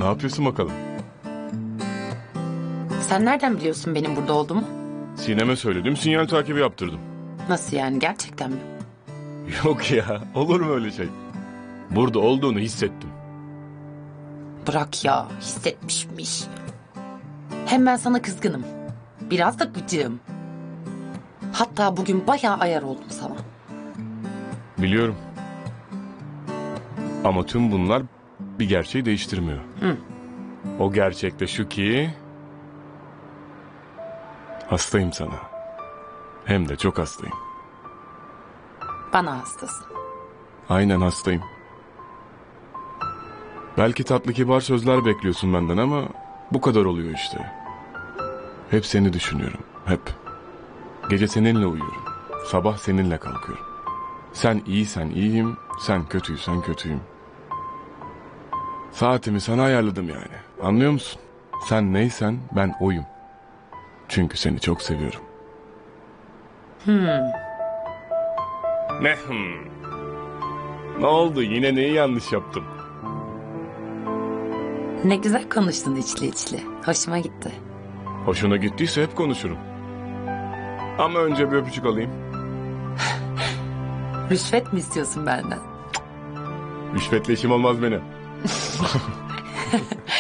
yapıyorsun bakalım? Sen nereden biliyorsun benim burada olduğumu? Sinem'e söyledim, sinyal takibi yaptırdım. Nasıl yani, gerçekten mi? Yok ya, olur mu öyle şey? Burada olduğunu hissettim. Bırak ya, hissetmişmiş. Hem ben sana kızgınım. Biraz da gıcığım. Hatta bugün bayağı ayar oldum sana. Biliyorum. Ama tüm bunlar bir gerçeği değiştirmiyor. Hı. O gerçek de şu ki... hastayım sana. Hem de çok hastayım. Bana hastasın. Aynen hastayım. Belki tatlı kibar sözler bekliyorsun benden ama bu kadar oluyor işte. Hep seni düşünüyorum, hep. Gece seninle uyuyorum, sabah seninle kalkıyorum. Sen iyisen iyiyim, sen kötüysen kötüyüm. Saatimi sana ayarladım yani, anlıyor musun? Sen neysen ben oyum. Çünkü seni çok seviyorum. Ne Ne oldu, yine neyi yanlış yaptım? Ne güzel konuştun içli içli. Hoşuma gitti. Hoşuna gittiyse hep konuşurum. Ama önce bir öpücük alayım. Rüşvet mi istiyorsun benden? Rüşvetle işim olmaz benim.